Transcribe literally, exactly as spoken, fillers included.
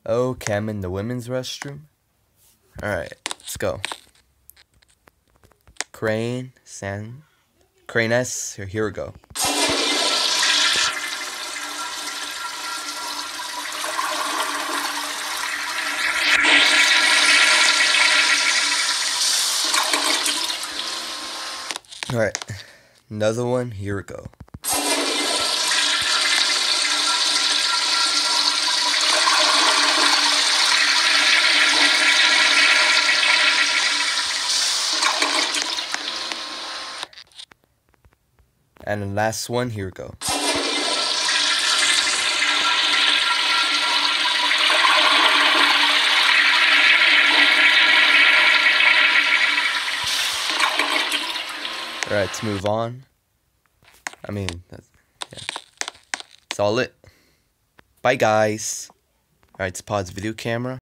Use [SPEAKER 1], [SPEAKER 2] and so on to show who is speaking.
[SPEAKER 1] Okay, I'm in the women's restroom. Alright, let's go. Crane, San, Crane S, here, here we go. Alright, another one, here we go. And the last one, here we go. Alright, let's move on. I mean, that's, yeah. That's all it. Bye, guys. Alright, let's pause video camera.